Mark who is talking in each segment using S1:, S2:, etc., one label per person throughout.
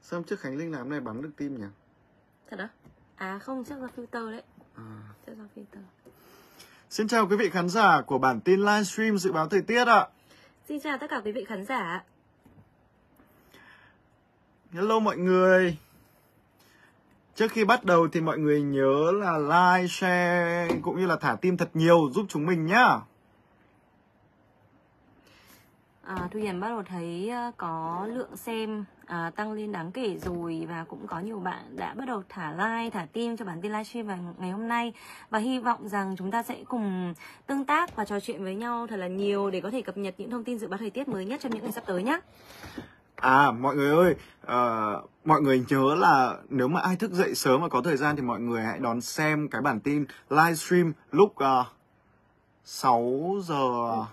S1: Sao trước Khánh Linh làm này bắn được tim nhỉ?
S2: Thật đó? À không, chắc do filter đấy. Chắc do filter.
S1: Xin chào quý vị khán giả của bản tin livestream dự báo thời tiết ạ.
S2: Xin chào tất cả quý vị khán giả.
S1: Hello mọi người. Trước khi bắt đầu thì mọi người nhớ là like, share cũng như là thả tim thật nhiều giúp chúng mình nhá.
S2: Thu Hiền bắt đầu thấy có lượng xem tăng lên đáng kể rồi, và cũng có nhiều bạn đã bắt đầu thả like, thả tim cho bản tin livestream vào ngày hôm nay. Và hy vọng rằng chúng ta sẽ cùng tương tác và trò chuyện với nhau thật là nhiều để có thể cập nhật những thông tin dự báo thời tiết mới nhất trong những ngày sắp tới nhé.
S1: Mọi người ơi, mọi người nhớ là nếu mà ai thức dậy sớm và có thời gian thì mọi người hãy đón xem cái bản tin livestream lúc 6 giờ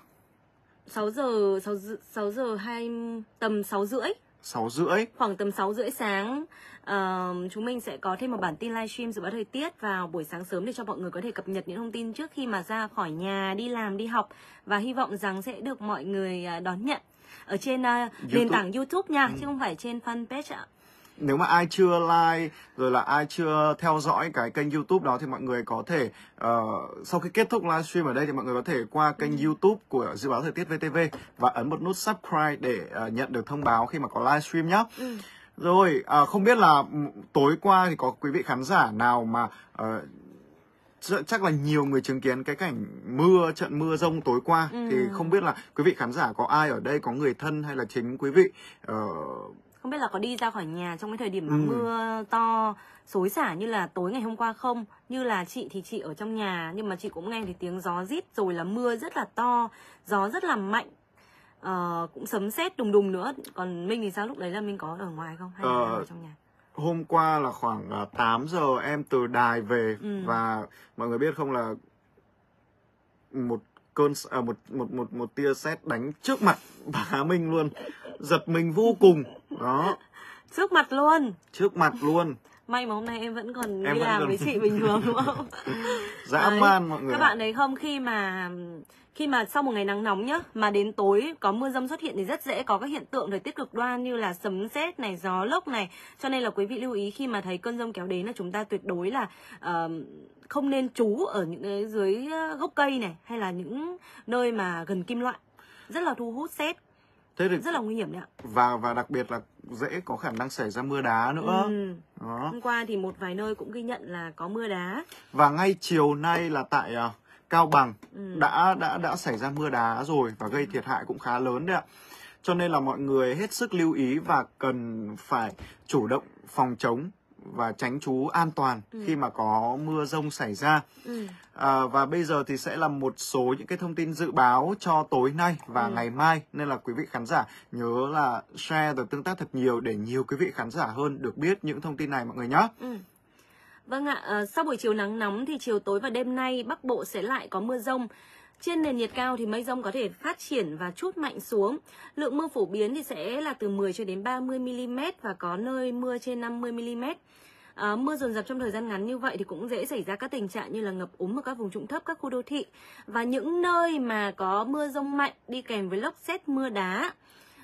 S1: 6 rưỡi.
S2: Khoảng tầm 6 rưỡi sáng. Chúng mình sẽ có thêm một bản tin livestream dự báo thời tiết vào buổi sáng sớm để cho mọi người có thể cập nhật những thông tin trước khi mà ra khỏi nhà, đi làm, đi học. Và hy vọng rằng sẽ được mọi người đón nhận ở trên nền tảng YouTube nha, chứ không phải trên fanpage ạ.
S1: Nếu mà ai chưa like rồi là ai chưa theo dõi cái kênh YouTube đó thì mọi người có thể sau khi kết thúc livestream ở đây thì mọi người có thể qua kênh YouTube của Dự báo Thời tiết VTV và ấn một nút subscribe để nhận được thông báo khi mà có livestream nhé. Rồi, không biết là tối qua thì có quý vị khán giả nào mà chắc là nhiều người chứng kiến cái cảnh trận mưa dông tối qua. Thì không biết là quý vị khán giả có ai ở đây, có người thân hay là chính quý vị
S2: không biết là có đi ra khỏi nhà trong cái thời điểm mà mưa to xối xả như là tối ngày hôm qua không? Như là chị thì chị ở trong nhà, nhưng mà chị cũng nghe thấy tiếng gió rít, rồi là mưa rất là to, gió rất là mạnh, cũng sấm sét đùng đùng nữa. Còn Minh thì sao, lúc đấy là Minh có ở ngoài không hay là ở trong nhà?
S1: Hôm qua là khoảng 8 giờ em từ đài về và mọi người biết không là một tia sét đánh trước mặt bà Minh luôn, giật mình vô cùng đó. Trước mặt luôn.
S2: May mà hôm nay em vẫn còn đi làm với chị bình thường đúng không?
S1: Dã man mọi người.
S2: Các bạn thấy không, khi mà sau một ngày nắng nóng nhá, mà đến tối có mưa dông xuất hiện thì rất dễ có các hiện tượng thời tiết cực đoan như là sấm sét này, gió lốc này. Cho nên là quý vị lưu ý khi mà thấy cơn dông kéo đến là chúng ta tuyệt đối là không nên trú ở những dưới gốc cây này, hay là những nơi mà gần kim loại, rất là thu hút sét. Rất là nguy hiểm đấy ạ.
S1: Và đặc biệt là dễ có khả năng xảy ra mưa đá nữa. Đó.
S2: Hôm qua thì một vài nơi cũng ghi nhận là có mưa đá.
S1: Và ngay chiều nay là tại Cao Bằng đã xảy ra mưa đá rồi và gây thiệt hại cũng khá lớn đấy ạ. Cho nên là mọi người hết sức lưu ý và cần phải chủ động phòng chống và tránh trú an toàn khi mà có mưa dông xảy ra. Và bây giờ thì sẽ là một số những cái thông tin dự báo cho tối nay và ngày mai, nên là quý vị khán giả nhớ là share và tương tác thật nhiều để nhiều quý vị khán giả hơn được biết những thông tin này mọi người nhé.
S2: Vâng ạ, sau buổi chiều nắng nóng thì chiều tối và đêm nay Bắc Bộ sẽ lại có mưa dông. Trên nền nhiệt cao thì mây dông có thể phát triển và trút mạnh xuống. Lượng mưa phổ biến thì sẽ là từ 10 cho đến 30 mm và có nơi mưa trên 50 mm. Mưa dồn dập trong thời gian ngắn như vậy thì cũng dễ xảy ra các tình trạng như là ngập úng ở các vùng trũng thấp, các khu đô thị. Và những nơi mà có mưa dông mạnh đi kèm với lốc sét, mưa đá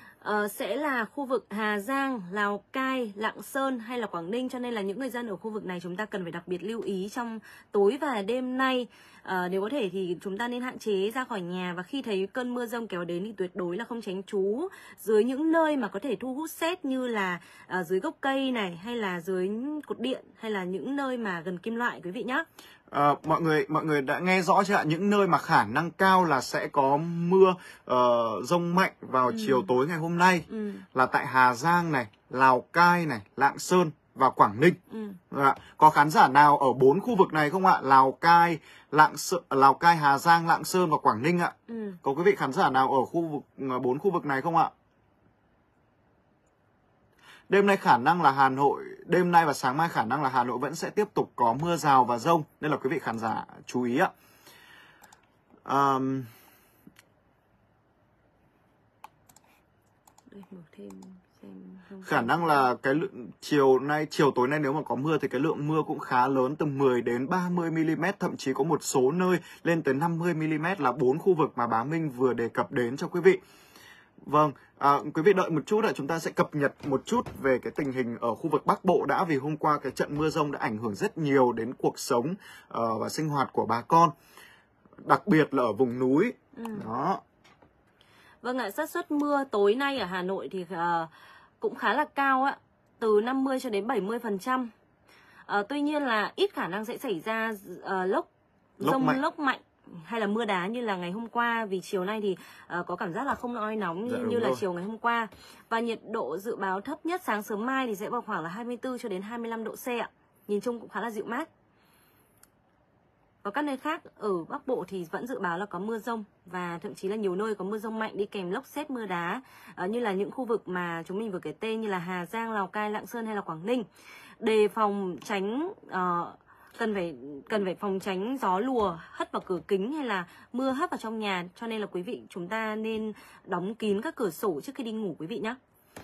S2: sẽ là khu vực Hà Giang, Lào Cai, Lạng Sơn hay là Quảng Ninh. Cho nên là những người dân ở khu vực này chúng ta cần phải đặc biệt lưu ý trong tối và đêm nay. Nếu có thể thì chúng ta nên hạn chế ra khỏi nhà, và khi thấy cơn mưa dông kéo đến thì tuyệt đối là không tránh trú dưới những nơi mà có thể thu hút sét như là dưới gốc cây này, hay là dưới cột điện, hay là những nơi mà gần kim loại quý vị nhé.
S1: Mọi người đã nghe rõ chưa ạ? Những nơi mà khả năng cao là sẽ có mưa dông mạnh vào chiều tối ngày hôm nay là tại Hà Giang này, Lào Cai này, Lạng Sơn và Quảng Ninh. Có khán giả nào ở 4 khu vực này không ạ? Lào Cai, Hà Giang, Lạng Sơn và Quảng Ninh ạ. Có quý vị khán giả nào ở 4 khu vực này không ạ? Đêm nay khả năng là Hà Nội, đêm nay và sáng mai khả năng là Hà Nội vẫn sẽ tiếp tục có mưa rào và dông, nên là quý vị khán giả chú ý ạ. Khả năng là cái lượng chiều tối nay nếu mà có mưa thì cái lượng mưa cũng khá lớn, từ 10 đến 30 mm, thậm chí có một số nơi lên tới 50 mm là 4 khu vực mà bá Minh vừa đề cập đến cho quý vị. Vâng, quý vị đợi một chút ạ, chúng ta sẽ cập nhật một chút về cái tình hình ở khu vực Bắc Bộ đã, vì hôm qua cái trận mưa dông đã ảnh hưởng rất nhiều đến cuộc sống và sinh hoạt của bà con, đặc biệt là ở vùng núi. Đó.
S2: Vâng ạ, xác suất mưa tối nay ở Hà Nội thì cũng khá là cao ạ, từ 50 cho đến 70%. Tuy nhiên là ít khả năng sẽ xảy ra lốc mạnh hay là mưa đá như là ngày hôm qua, vì chiều nay thì có cảm giác là không oi nóng như là chiều ngày hôm qua. Và nhiệt độ dự báo thấp nhất sáng sớm mai thì sẽ vào khoảng là 24 cho đến 25 độ C ạ. Nhìn chung cũng khá là dịu mát. Ở các nơi khác ở Bắc Bộ thì vẫn dự báo là có mưa dông, và thậm chí là nhiều nơi có mưa dông mạnh đi kèm lốc sét, mưa đá, như là những khu vực mà chúng mình vừa kể tên như là Hà Giang, Lào Cai, Lạng Sơn hay là Quảng Ninh. Đề phòng tránh cần phải phòng tránh gió lùa hất vào cửa kính hay là mưa hất vào trong nhà, cho nên là quý vị chúng ta nên đóng kín các cửa sổ trước khi đi ngủ quý vị nhé.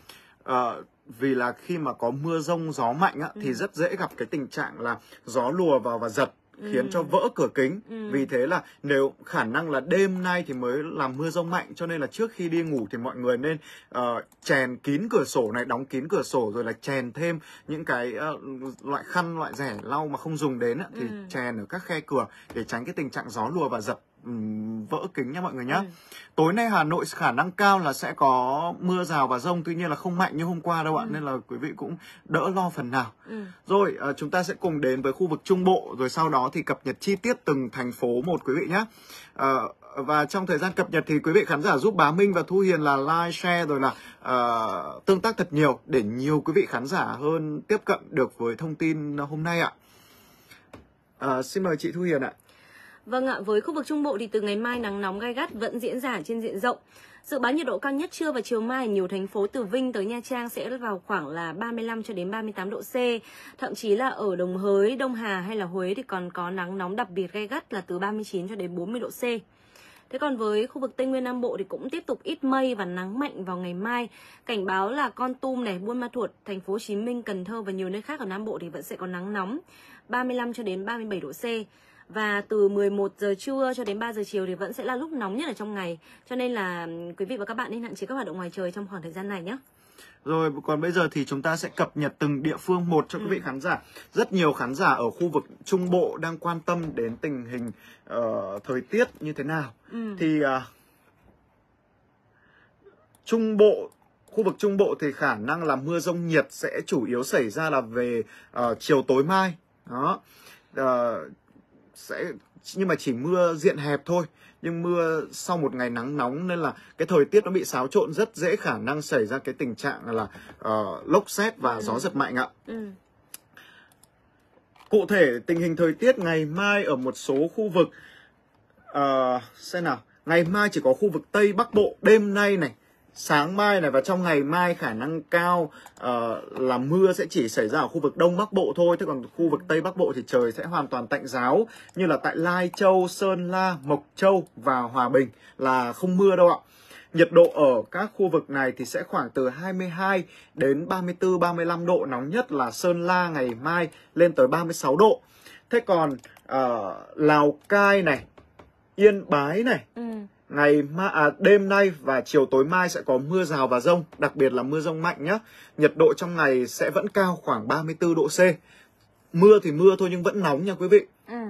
S1: Vì là khi mà có mưa dông gió mạnh á, thì rất dễ gặp cái tình trạng là gió lùa vào và giật, khiến cho vỡ cửa kính. Vì thế là nếu khả năng là đêm nay thì mới làm mưa dông mạnh, cho nên là trước khi đi ngủ thì mọi người nên chèn kín cửa sổ này, đóng kín cửa sổ, rồi là chèn thêm những cái loại khăn, loại rẻ lau mà không dùng đến thì chèn ở các khe cửa để tránh cái tình trạng gió lùa và giật vỡ kính nha mọi người nhé. Tối nay Hà Nội khả năng cao là sẽ có mưa rào và dông, tuy nhiên là không mạnh như hôm qua đâu ạ, nên là quý vị cũng đỡ lo phần nào. Rồi chúng ta sẽ cùng đến với khu vực Trung Bộ, rồi sau đó thì cập nhật chi tiết từng thành phố một quý vị nhé. Và trong thời gian cập nhật thì quý vị khán giả giúp Bá Minh và Thu Hiền là like, share rồi là tương tác thật nhiều để nhiều quý vị khán giả hơn tiếp cận được với thông tin hôm nay ạ. Xin mời chị Thu Hiền ạ.
S2: Vâng ạ, với khu vực Trung Bộ thì từ ngày mai nắng nóng gai gắt vẫn diễn ra trên diện rộng. Dự báo nhiệt độ cao nhất trưa và chiều mai ở nhiều thành phố từ Vinh tới Nha Trang sẽ vào khoảng là 35 cho đến 38 độ C. Thậm chí là ở Đồng Hới, Đông Hà hay là Huế thì còn có nắng nóng đặc biệt gai gắt là từ 39 cho đến 40 độ C. Thế còn với khu vực Tây Nguyên Nam Bộ thì cũng tiếp tục ít mây và nắng mạnh vào ngày mai. Cảnh báo là Kon Tum này, Buôn Ma Thuột, thành phố Hồ Chí Minh, Cần Thơ và nhiều nơi khác ở Nam Bộ thì vẫn sẽ có nắng nóng 35 cho đến 37 độ C. Và từ 11 giờ trưa cho đến 3 giờ chiều thì vẫn sẽ là lúc nóng nhất ở trong ngày. Cho nên là quý vị và các bạn nên hạn chế các hoạt động ngoài trời trong khoảng thời gian này nhé.
S1: Rồi, còn bây giờ thì chúng ta sẽ cập nhật từng địa phương một cho quý vị khán giả. Rất nhiều khán giả ở khu vực Trung Bộ đang quan tâm đến tình hình thời tiết như thế nào. Thì khu vực Trung Bộ thì khả năng là mưa dông nhiệt sẽ chủ yếu xảy ra là về chiều tối mai. Đó. Nhưng mà chỉ mưa diện hẹp thôi, nhưng mưa sau một ngày nắng nóng nên là cái thời tiết nó bị xáo trộn, rất dễ khả năng xảy ra cái tình trạng là lốc sét và gió giật mạnh ạ. Cụ thể tình hình thời tiết ngày mai ở một số khu vực, xem nào, ngày mai chỉ có khu vực Tây Bắc Bộ đêm nay này, sáng mai này và trong ngày mai khả năng cao là mưa sẽ chỉ xảy ra ở khu vực Đông Bắc Bộ thôi. Thế còn khu vực Tây Bắc Bộ thì trời sẽ hoàn toàn tạnh giáo, như là tại Lai Châu, Sơn La, Mộc Châu và Hòa Bình là không mưa đâu ạ. Nhiệt độ ở các khu vực này thì sẽ khoảng từ 22 đến 34, 35 độ, nóng nhất là Sơn La ngày mai lên tới 36 độ. Thế còn Lào Cai này, Yên Bái này, đêm nay và chiều tối mai sẽ có mưa rào và dông, đặc biệt là mưa dông mạnh nhé. Nhiệt độ trong ngày sẽ vẫn cao khoảng 34 độ C. Mưa thì mưa thôi nhưng vẫn nóng nha quý vị.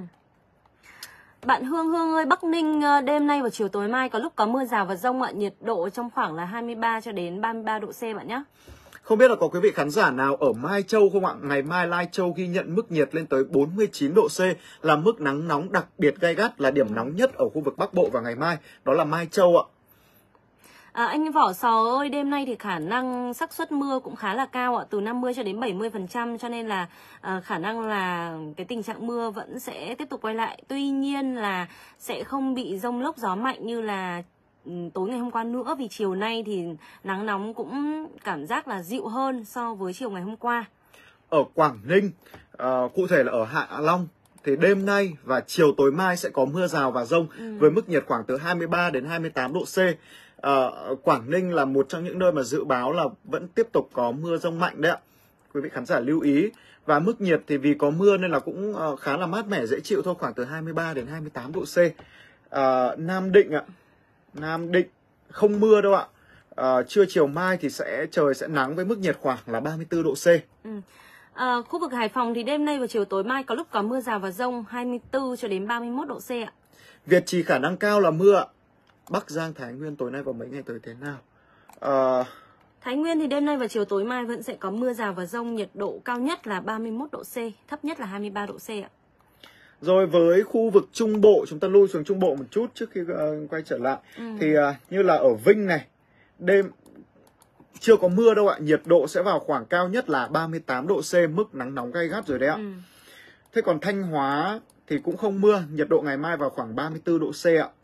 S2: Bạn Hương ơi, Bắc Ninh đêm nay và chiều tối mai có lúc có mưa rào và dông ạ, nhiệt độ trong khoảng là 23 cho đến 33 độ C bạn nhé.
S1: Không biết là có quý vị khán giả nào ở Mai Châu không ạ? Ngày mai Lai Châu ghi nhận mức nhiệt lên tới 49 độ C, là mức nắng nóng đặc biệt gay gắt, là điểm nóng nhất ở khu vực Bắc Bộ vào ngày mai. Đó là Mai Châu ạ.
S2: Anh Vỏ Sò ơi, đêm nay thì khả năng xác suất mưa cũng khá là cao ạ, từ 50 cho đến 70%, cho nên là khả năng là cái tình trạng mưa vẫn sẽ tiếp tục quay lại. Tuy nhiên là sẽ không bị dông lốc gió mạnh như là tối ngày hôm qua nữa, vì chiều nay thì nắng nóng cũng cảm giác là dịu hơn so với chiều ngày hôm qua.
S1: Ở Quảng Ninh, cụ thể là ở Hạ Long, thì đêm nay và chiều tối mai sẽ có mưa rào và dông với mức nhiệt khoảng từ 23 đến 28 độ C. Quảng Ninh là một trong những nơi mà dự báo là vẫn tiếp tục có mưa dông mạnh đấy ạ. Quý vị khán giả lưu ý. Và mức nhiệt thì vì có mưa nên là cũng khá là mát mẻ dễ chịu thôi, khoảng từ 23 đến 28 độ C. Nam Định ạ. Nam Định không mưa đâu ạ. Trưa chiều mai thì trời sẽ nắng với mức nhiệt khoảng là 34 độ C.
S2: Khu vực Hải Phòng thì đêm nay và chiều tối mai có lúc có mưa rào và dông 24 cho đến 31 độ C ạ.
S1: Việt Trì khả năng cao là mưa ạ. Bắc Giang, Thái Nguyên tối nay và mấy ngày tới thế nào?
S2: Thái Nguyên thì đêm nay và chiều tối mai vẫn sẽ có mưa rào và dông, nhiệt độ cao nhất là 31 độ C, thấp nhất là 23 độ C ạ.
S1: Rồi với khu vực Trung Bộ, chúng ta lui xuống Trung Bộ một chút trước khi quay trở lại. Thì như là ở Vinh này, đêm chưa có mưa đâu ạ, nhiệt độ sẽ vào khoảng cao nhất là 38 độ C, mức nắng nóng gay gắt rồi đấy ạ. Thế còn Thanh Hóa thì cũng không mưa, nhiệt độ ngày mai vào khoảng 34 độ C ạ.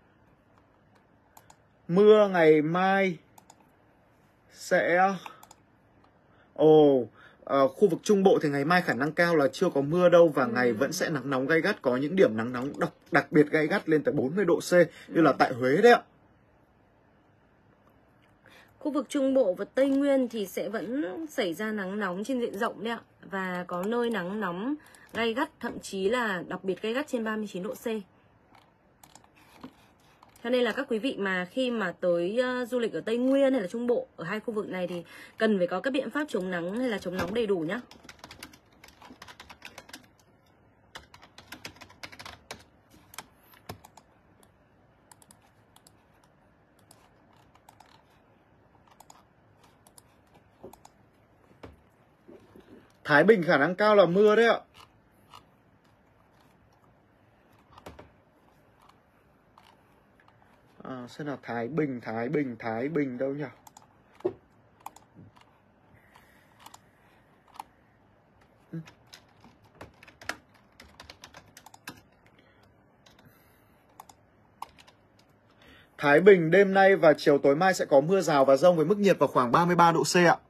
S1: Mưa ngày mai sẽ... khu vực Trung Bộ thì ngày mai khả năng cao là chưa có mưa đâu, và ngày vẫn sẽ nắng nóng gay gắt, có những điểm nắng nóng đặc biệt gay gắt lên tới 40 độ C như là tại Huế đấy ạ.
S2: Khu vực Trung Bộ và Tây Nguyên thì sẽ vẫn xảy ra nắng nóng trên diện rộng đấy ạ, và có nơi nắng nóng gay gắt, thậm chí là đặc biệt gay gắt trên 39 độ C. Cho nên là các quý vị mà khi mà tới du lịch ở Tây Nguyên hay là Trung Bộ, ở hai khu vực này thì cần phải có các biện pháp chống nắng hay là chống nóng đầy đủ nhé.
S1: Thái Bình khả năng cao là mưa đấy ạ. Xem nào, Thái Bình đâu nhỉ? Thái Bình đêm nay và chiều tối mai sẽ có mưa rào và dông với mức nhiệt vào khoảng 33 độ C ạ.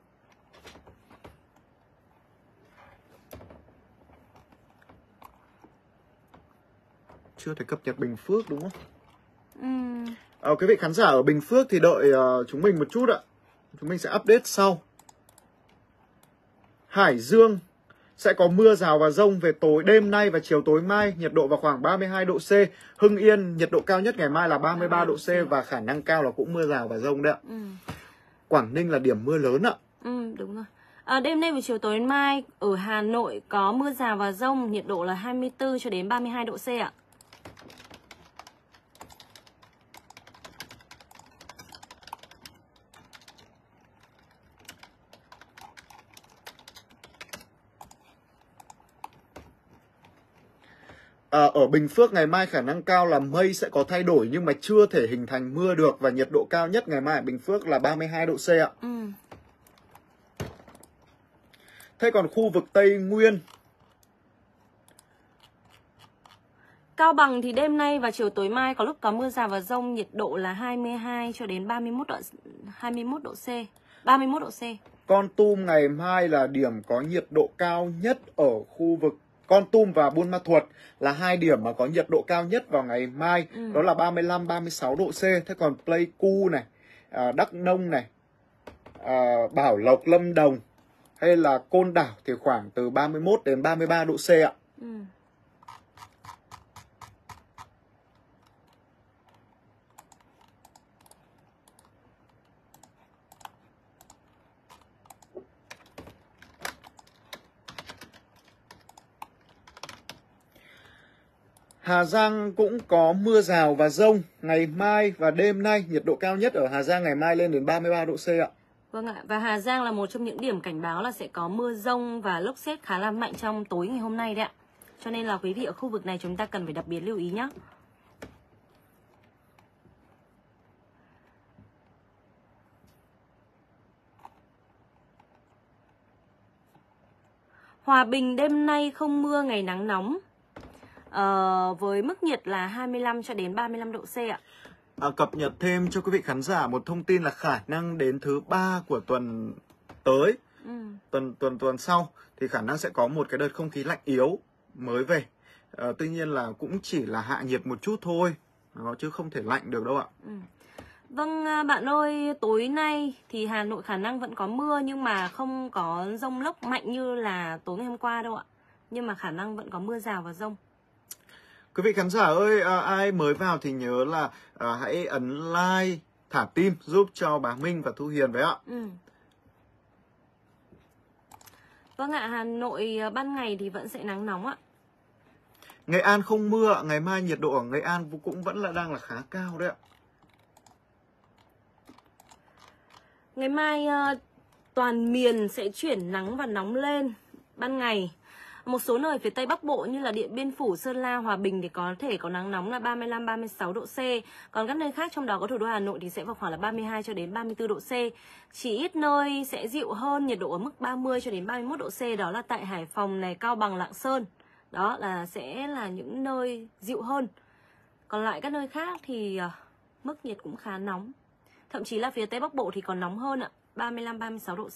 S1: Chưa thể cập nhật Bình Phước đúng không? Quý vị khán giả ở Bình Phước thì đợi chúng mình một chút ạ. Chúng mình sẽ update sau. Hải Dương sẽ có mưa rào và dông về tối đêm nay và chiều tối mai, nhiệt độ vào khoảng 32 độ C. Hưng Yên nhiệt độ cao nhất ngày mai là 33 độ C và khả năng cao là cũng mưa rào và dông đấy ạ. Quảng Ninh là điểm mưa lớn ạ.
S2: Đúng rồi. Đêm nay và chiều tối mai ở Hà Nội có mưa rào và dông, nhiệt độ là 24 cho đến 32 độ C ạ.
S1: Ở Bình Phước ngày mai khả năng cao là mây sẽ có thay đổi nhưng mà chưa thể hình thành mưa được, và nhiệt độ cao nhất ngày mai ở Bình Phước là 32 độ C ạ. Thế còn khu vực Tây Nguyên,
S2: Cao Bằng thì đêm nay và chiều tối mai có lúc có mưa rào và dông, nhiệt độ là 22 cho đến 31 độ C. 31 độ C.
S1: Kon Tum ngày mai là điểm có nhiệt độ cao nhất ở khu vực Kon Tum và Buôn Ma Thuột, là hai điểm mà có nhiệt độ cao nhất vào ngày mai, đó là 35-36 độ C. Thế còn Pleiku này, Đắk Nông này, Bảo Lộc, Lâm Đồng hay là Côn Đảo thì khoảng từ 31 đến 33 độ C ạ. Hà Giang cũng có mưa rào và dông ngày mai và đêm nay, nhiệt độ cao nhất ở Hà Giang ngày mai lên đến 33 độ C ạ.
S2: Vâng ạ, và Hà Giang là một trong những điểm cảnh báo là sẽ có mưa dông và lốc sét khá là mạnh trong tối ngày hôm nay đấy ạ. Cho nên là quý vị ở khu vực này chúng ta cần phải đặc biệt lưu ý nhé. Hòa Bình đêm nay không mưa, ngày nắng nóng. Với mức nhiệt là 25 cho đến 35 độ C ạ.
S1: Cập nhật thêm cho quý vị khán giả một thông tin là khả năng đến thứ 3 của tuần tới, tuần sau thì khả năng sẽ có một cái đợt không khí lạnh yếu mới về. Tuy nhiên là cũng chỉ là hạ nhiệt một chút thôi, chứ không thể lạnh được đâu ạ.
S2: Vâng bạn ơi, tối nay thì Hà Nội khả năng vẫn có mưa nhưng mà không có dông lốc mạnh như là tối ngày hôm qua đâu ạ. Nhưng mà khả năng vẫn có mưa rào và dông.
S1: Quý vị khán giả ơi, ai mới vào thì nhớ là hãy ấn like thả tim giúp cho bà Minh và Thu Hiền với ạ.
S2: Vâng ạ, Hà Nội ban ngày thì vẫn sẽ nắng nóng ạ.
S1: Nghệ An không mưa, ngày mai nhiệt độ ở Nghệ An cũng vẫn đang là khá cao đấy ạ.
S2: Ngày mai toàn miền sẽ chuyển nắng và nóng lên ban ngày. Một số nơi phía Tây Bắc Bộ như là Điện Biên Phủ, Sơn La, Hòa Bình thì có thể có nắng nóng là 35-36 độ C. Còn các nơi khác trong đó có thủ đô Hà Nội thì sẽ vào khoảng là 32 cho đến 34 độ C. Chỉ ít nơi sẽ dịu hơn, nhiệt độ ở mức 30 cho đến 31 độ C, đó là tại Hải Phòng này, Cao Bằng, Lạng Sơn. Đó là sẽ là những nơi dịu hơn. Còn lại các nơi khác thì mức nhiệt cũng khá nóng. Thậm chí là phía Tây Bắc Bộ thì còn nóng hơn ạ, 35-36 độ C.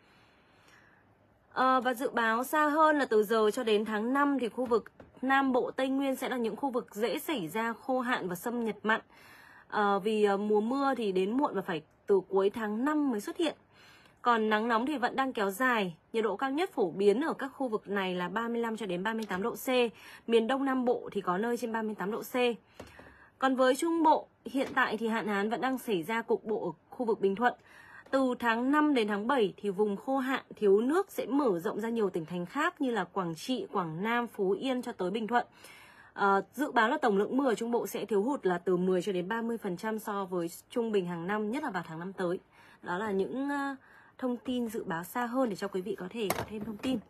S2: Và dự báo xa hơn là từ giờ cho đến tháng 5 thì khu vực Nam Bộ, Tây Nguyên sẽ là những khu vực dễ xảy ra khô hạn và xâm nhập mặn. Vì mùa mưa thì đến muộn và phải từ cuối tháng 5 mới xuất hiện. Còn nắng nóng thì vẫn đang kéo dài, nhiệt độ cao nhất phổ biến ở các khu vực này là 35 cho đến 38 độ C. Miền Đông Nam Bộ thì có nơi trên 38 độ C. Còn với Trung Bộ, hiện tại thì hạn hán vẫn đang xảy ra cục bộ ở khu vực Bình Thuận. Từ tháng 5 đến tháng 7 thì vùng khô hạn, thiếu nước sẽ mở rộng ra nhiều tỉnh thành khác như là Quảng Trị, Quảng Nam, Phú Yên cho tới Bình Thuận. Dự báo là tổng lượng mưa ở Trung Bộ sẽ thiếu hụt là từ 10 cho đến 30% so với trung bình hàng năm, nhất là vào tháng 5 tới. Đó là những thông tin dự báo xa hơn để cho quý vị có thể có thêm thông tin.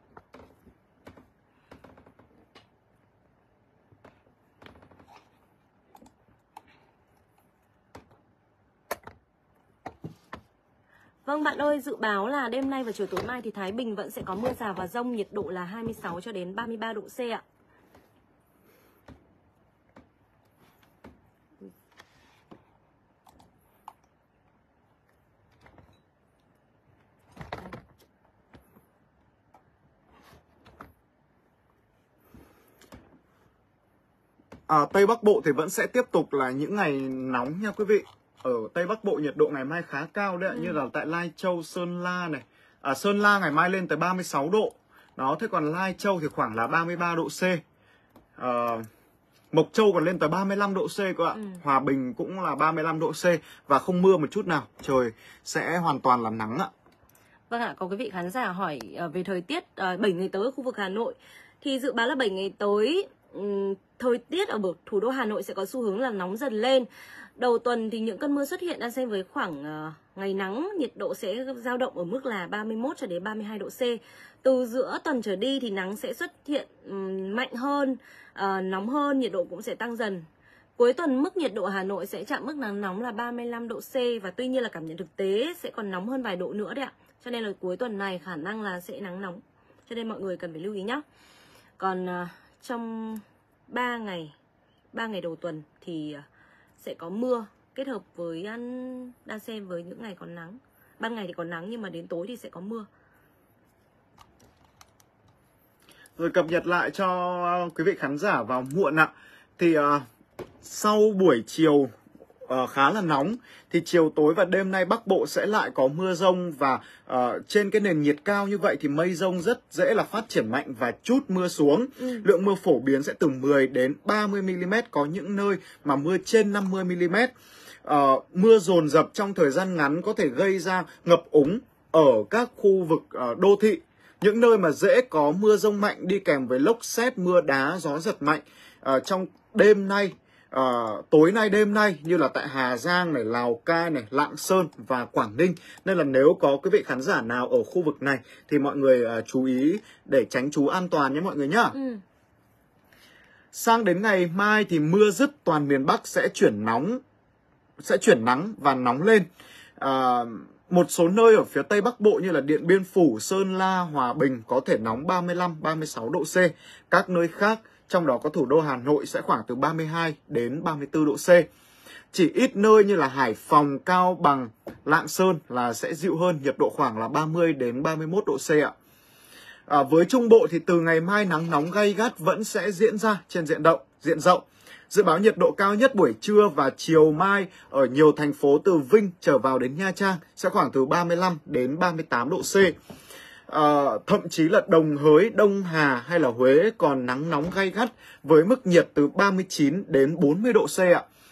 S2: Vâng bạn ơi, dự báo là đêm nay và chiều tối mai thì Thái Bình vẫn sẽ có mưa rào và dông, nhiệt độ là 26 cho đến 33 độ C ạ.
S1: Tây Bắc Bộ thì vẫn sẽ tiếp tục là những ngày nóng nha quý vị. Ở Tây Bắc Bộ nhiệt độ ngày mai khá cao đấy ạ, như là tại Lai Châu, Sơn La này. Sơn La ngày mai lên tới 36 độ. Đó, thế còn Lai Châu thì khoảng là 33 độ C. Mộc Châu còn lên tới 35 độ C cơ ạ. Hòa Bình cũng là 35 độ C và không mưa một chút nào. Trời sẽ hoàn toàn là nắng ạ.
S2: Vâng ạ, có quý vị khán giả hỏi về thời tiết 7 ngày tới ở khu vực Hà Nội. Thì dự báo là 7 ngày tới thời tiết ở thủ đô Hà Nội sẽ có xu hướng là nóng dần lên. Đầu tuần thì những cơn mưa xuất hiện đan xen với khoảng ngày nắng, nhiệt độ sẽ dao động ở mức là 31 cho đến 32 độ C. Từ giữa tuần trở đi thì nắng sẽ xuất hiện mạnh hơn, nóng hơn, nhiệt độ cũng sẽ tăng dần. Cuối tuần mức nhiệt độ Hà Nội sẽ chạm mức nắng nóng là 35 độ C và tuy nhiên là cảm nhận thực tế sẽ còn nóng hơn vài độ nữa đấy ạ. Cho nên là cuối tuần này khả năng là sẽ nắng nóng. Cho nên mọi người cần phải lưu ý nhé. Còn trong 3 ngày đầu tuần thì sẽ có mưa kết hợp với đan xen với những ngày còn nắng. Ban ngày thì còn nắng nhưng mà đến tối thì sẽ có mưa.
S1: Rồi cập nhật lại cho quý vị khán giả vào muộn ạ. Thì sau buổi chiều khá là nóng thì chiều tối và đêm nay Bắc Bộ sẽ lại có mưa rông và trên cái nền nhiệt cao như vậy thì mây rông rất dễ là phát triển mạnh và trút mưa xuống. Lượng mưa phổ biến sẽ từ 10 đến 30 mm, có những nơi mà mưa trên 50 mm. Mưa dồn dập trong thời gian ngắn có thể gây ra ngập úng ở các khu vực đô thị, những nơi mà dễ có mưa rông mạnh đi kèm với lốc sét, mưa đá, gió giật mạnh trong đêm nay. Tối nay đêm nay như là tại Hà Giang này, Lào Cai này, Lạng Sơn và Quảng Ninh. Nên là nếu có quý vị khán giả nào ở khu vực này thì mọi người chú ý để tránh trú an toàn nhé mọi người nhá. Sang đến ngày mai thì mưa dứt, toàn miền Bắc sẽ chuyển nắng và nóng lên. Một số nơi ở phía Tây Bắc Bộ như là Điện Biên Phủ, Sơn La, Hòa Bình có thể nóng 35-36 độ C. Các nơi khác, trong đó có thủ đô Hà Nội sẽ khoảng từ 32 đến 34 độ C. Chỉ ít nơi như là Hải Phòng, Cao Bằng, Lạng Sơn là sẽ dịu hơn, nhiệt độ khoảng là 30 đến 31 độ C ạ. Với Trung Bộ thì từ ngày mai nắng nóng gay gắt vẫn sẽ diễn ra trên diện rộng. Dự báo nhiệt độ cao nhất buổi trưa và chiều mai ở nhiều thành phố từ Vinh trở vào đến Nha Trang sẽ khoảng từ 35 đến 38 độ C. Thậm chí là Đồng Hới, Đông Hà hay là Huế còn nắng nóng gay gắt với mức nhiệt từ 39 đến 40 độ C ạ.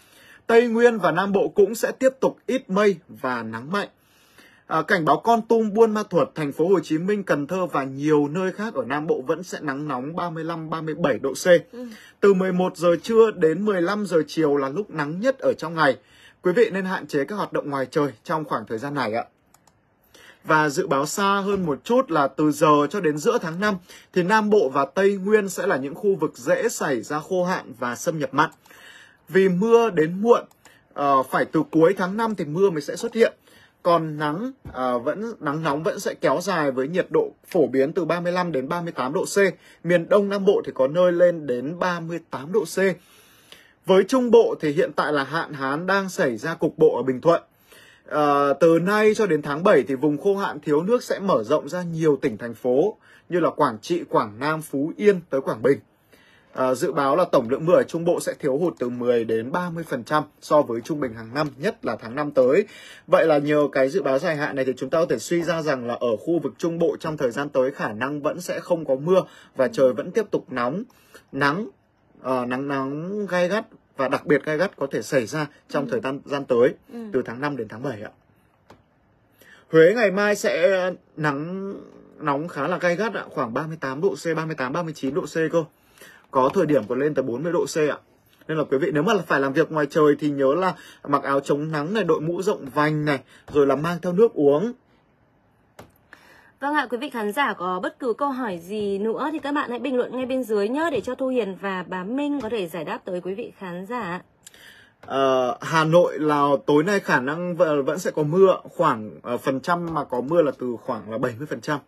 S1: Tây Nguyên và Nam Bộ cũng sẽ tiếp tục ít mây và nắng mạnh. Cảnh báo Kon Tum, Buôn Ma Thuột, thành phố Hồ Chí Minh, Cần Thơ và nhiều nơi khác ở Nam Bộ vẫn sẽ nắng nóng 35-37 độ C. Từ 11 giờ trưa đến 15 giờ chiều là lúc nắng nhất ở trong ngày. Quý vị nên hạn chế các hoạt động ngoài trời trong khoảng thời gian này ạ. Và dự báo xa hơn một chút là từ giờ cho đến giữa tháng 5 thì Nam Bộ và Tây Nguyên sẽ là những khu vực dễ xảy ra khô hạn và xâm nhập mặn. Vì mưa đến muộn, phải từ cuối tháng 5 thì mưa mới sẽ xuất hiện. Còn nắng nóng vẫn sẽ kéo dài với nhiệt độ phổ biến từ 35 đến 38 độ C. Miền Đông Nam Bộ thì có nơi lên đến 38 độ C. Với Trung Bộ thì hiện tại là hạn hán đang xảy ra cục bộ ở Bình Thuận. Từ nay cho đến tháng 7 thì vùng khô hạn thiếu nước sẽ mở rộng ra nhiều tỉnh thành phố như là Quảng Trị, Quảng Nam, Phú Yên tới Quảng Bình. Dự báo là tổng lượng mưa ở Trung Bộ sẽ thiếu hụt từ 10 đến 30% so với trung bình hàng năm, nhất là tháng 5 tới. Vậy là nhờ cái dự báo dài hạn này thì chúng ta có thể suy ra rằng là ở khu vực Trung Bộ trong thời gian tới khả năng vẫn sẽ không có mưa và trời vẫn tiếp tục nắng nóng gay gắt và đặc biệt gay gắt có thể xảy ra trong thời gian tới từ tháng 5 đến tháng 7 ạ. Huế ngày mai sẽ nóng khá là gay gắt ạ, khoảng 38 độ C, 38-39 độ C cơ. Có thời điểm còn lên tới 40 độ C ạ. Nên là quý vị nếu mà phải làm việc ngoài trời thì nhớ là mặc áo chống nắng này, đội mũ rộng vành này, rồi là mang theo nước uống.
S2: Vâng ạ, quý vị khán giả có bất cứ câu hỏi gì nữa thì các bạn hãy bình luận ngay bên dưới nhé, để cho Thu Hiền và bà Minh có thể giải đáp tới quý vị khán giả.
S1: Hà Nội là tối nay khả năng vẫn sẽ có mưa, khoảng phần trăm mà có mưa là từ khoảng là 70%.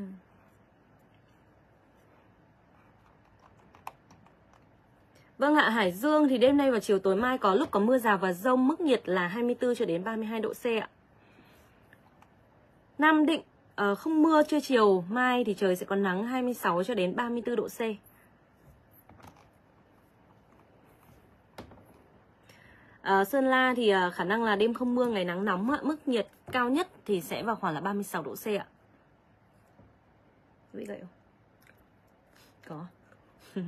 S2: Vâng ạ, Hải Dương thì đêm nay và chiều tối mai có lúc có mưa rào và dông, mức nhiệt là 24 cho đến 32 độ C ạ. Nam Định không mưa, trưa chiều mai thì trời sẽ có nắng, 26 cho đến 34 độ C. Sơn La thì khả năng là đêm không mưa, ngày nắng nóng ạ, mức nhiệt cao nhất thì sẽ vào khoảng là 36 độ C ạ. Quý vị dậy không? Có.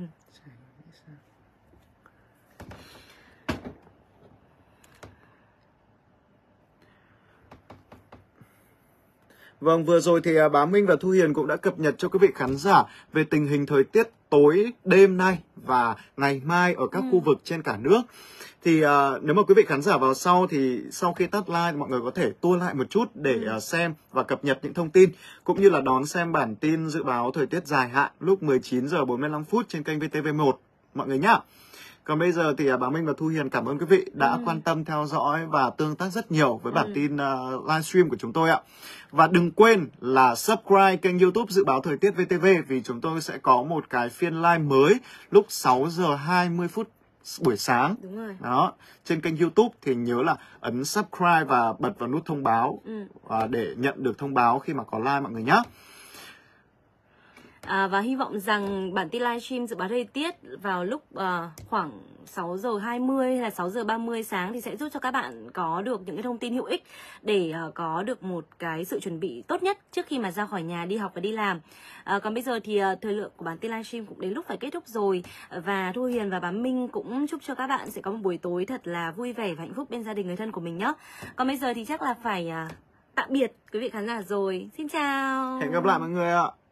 S1: Vâng, vừa rồi thì Bá Minh và Thu Hiền cũng đã cập nhật cho quý vị khán giả về tình hình thời tiết tối đêm nay và ngày mai ở các khu vực trên cả nước. Thì nếu mà quý vị khán giả vào sau thì sau khi tắt live mọi người có thể tua lại một chút để xem và cập nhật những thông tin, cũng như là đón xem bản tin dự báo thời tiết dài hạn lúc 19 giờ 45 phút trên kênh VTV1 mọi người nhá. Còn bây giờ thì Bá Minh và Thu Hiền cảm ơn quý vị đã quan tâm theo dõi và tương tác rất nhiều với bản tin livestream của chúng tôi ạ. Và đừng quên là subscribe kênh YouTube Dự báo Thời tiết VTV, vì chúng tôi sẽ có một cái phiên live mới lúc 6 giờ 20 phút buổi sáng.
S2: Đúng rồi.
S1: Đó, trên kênh YouTube thì nhớ là ấn subscribe và bật vào nút thông báo để nhận được thông báo khi mà có live mọi người nhé.
S2: Và hy vọng rằng bản tin livestream dự báo thời tiết vào lúc khoảng 6 giờ 20 hay là 6 giờ 30 sáng thì sẽ giúp cho các bạn có được những cái thông tin hữu ích để có được một cái sự chuẩn bị tốt nhất trước khi mà ra khỏi nhà đi học và đi làm. Còn bây giờ thì thời lượng của bản tin livestream cũng đến lúc phải kết thúc rồi, và Thu Hiền và Bá Minh cũng chúc cho các bạn sẽ có một buổi tối thật là vui vẻ và hạnh phúc bên gia đình người thân của mình nhé. Còn bây giờ thì chắc là phải tạm biệt quý vị khán giả rồi. Xin chào.
S1: Hẹn gặp lại mọi người ạ.